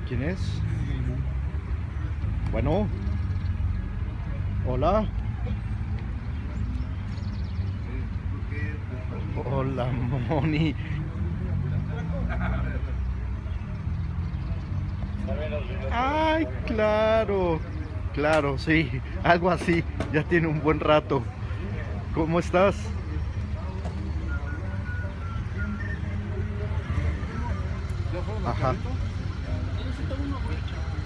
¿Quién es? Bueno, hola. Hola, Moni. Ay, claro, claro, sí, algo así. Ya tiene un buen rato. ¿Cómo estás? ¿Ya fueron los Ajá. carritos? ¿Ya necesita uno, güey?